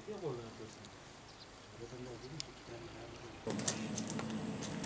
Yok orada yapıyorsun. Zaten ne dedim ki 2 tane daha.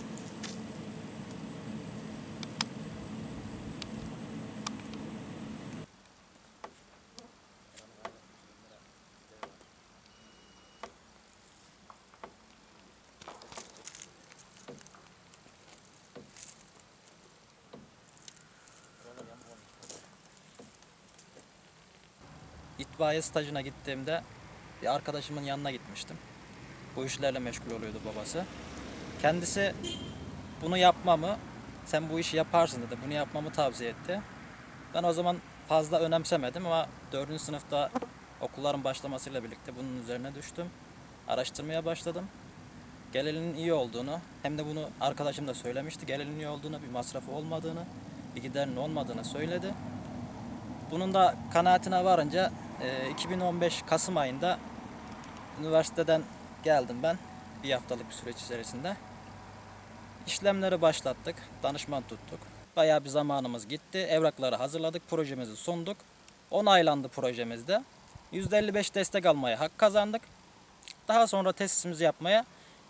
İtfaiye stajına gittiğimde bir arkadaşımın yanına gitmiştim. Bu işlerle meşgul oluyordu babası. Kendisi bunu yapmamı, sen bu işi yaparsın dedi, bunu yapmamı tavsiye etti. Ben o zaman fazla önemsemedim ama 4. sınıfta okulların başlamasıyla birlikte bunun üzerine düştüm. Araştırmaya başladım. Gelirinin iyi olduğunu, hem de bunu arkadaşım da söylemişti. Gelirinin iyi olduğunu, bir masrafı olmadığını, bir giderinin olmadığını söyledi. Bunun da kanaatine varınca 2015 Kasım ayında üniversiteden geldim ben. Bir haftalık bir süreç içerisinde. İşlemleri başlattık, danışman tuttuk. Bayağı bir zamanımız gitti. Evrakları hazırladık, projemizi sunduk. Onaylandı projemizde. %55 destek almaya hak kazandık. Daha sonra tesisimizi yapmaya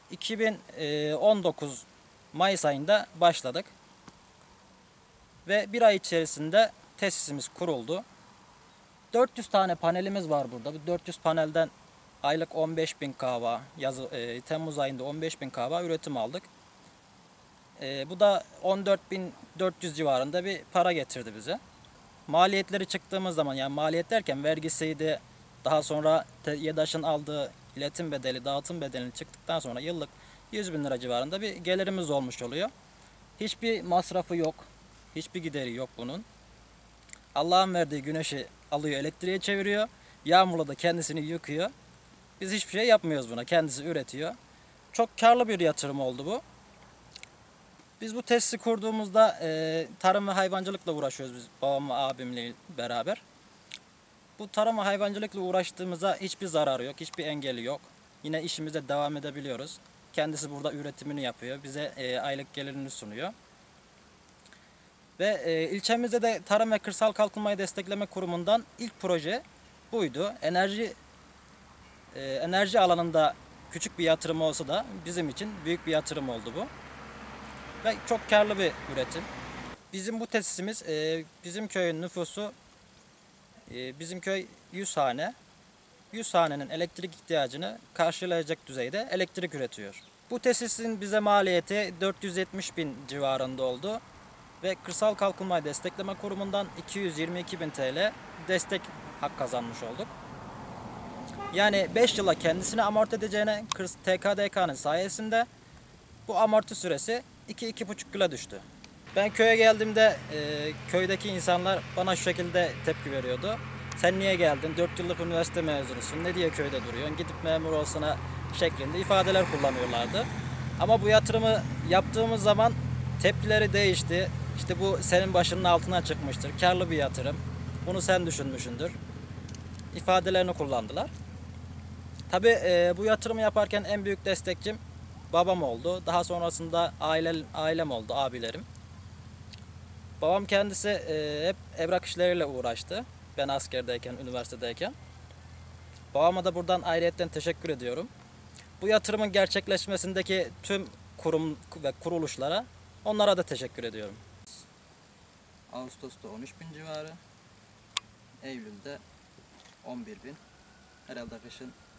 2019 Mayıs ayında başladık. Ve bir ay içerisinde tesisimiz kuruldu. 400 tane panelimiz var burada. Bu 400 panelden aylık 15.000 kahva, Temmuz ayında 15.000 kahva üretim aldık. Bu da 14.400 civarında bir para getirdi bize. Maliyetleri çıktığımız zaman, yani maliyet derken vergisiydi, daha sonra YEDAŞ'ın aldığı iletim bedeli, dağıtım bedelini çıktıktan sonra yıllık 100.000 lira civarında bir gelirimiz olmuş oluyor. Hiçbir masrafı yok, hiçbir gideri yok bunun. Allah'ın verdiği güneşi alıyor, elektriğe çeviriyor. Yağmurla da kendisini yıkıyor. Biz hiçbir şey yapmıyoruz buna. Kendisi üretiyor. Çok karlı bir yatırım oldu bu. Biz bu tesisi kurduğumuzda tarım ve hayvancılıkla uğraşıyoruz biz babamla abimle beraber. Bu tarım ve hayvancılıkla uğraştığımızda hiçbir zararı yok, hiçbir engeli yok. Yine işimize devam edebiliyoruz. Kendisi burada üretimini yapıyor, bize aylık gelirini sunuyor. Ve ilçemizde de Tarım ve Kırsal Kalkınmayı Destekleme Kurumu'ndan ilk proje buydu. Enerji alanında küçük bir yatırım olsa da bizim için büyük bir yatırım oldu bu. Ve çok karlı bir üretim. Bizim bu tesisimiz, bizim köyün nüfusu, bizim köy 100 hane. 100 hanenin elektrik ihtiyacını karşılayacak düzeyde elektrik üretiyor. Bu tesisin bize maliyeti 470.000 civarında oldu. Ve Kırsal Kalkınmayı Destekleme Kurumu'ndan 222.000 TL destek hak kazanmış olduk. Yani 5 yıla kendisini amorti edeceğine TKDK'nın sayesinde bu amorti süresi 2-2,5 yıla düştü. Ben köye geldiğimde köydeki insanlar bana şu şekilde tepki veriyordu. Sen niye geldin? 4 yıllık üniversite mezunusun. Ne diye köyde duruyorsun? Gidip memur olsana şeklinde ifadeler kullanıyorlardı. Ama bu yatırımı yaptığımız zaman tepkileri değişti. İşte bu senin başının altına çıkmıştır. Karlı bir yatırım. Bunu sen düşünmüşsündür. İfadelerini kullandılar. Tabii bu yatırımı yaparken en büyük destekçim babam oldu. Daha sonrasında ailem oldu, abilerim. Babam kendisi hep evrak işleriyle uğraştı. Ben askerdeyken, üniversitedeyken. Babama da buradan ayrıyetten teşekkür ediyorum. Bu yatırımın gerçekleşmesindeki tüm kurum ve kuruluşlara, onlara da teşekkür ediyorum. Ağustos'ta 13.000 civarı, Eylül'de 11.000. Herhalde kışın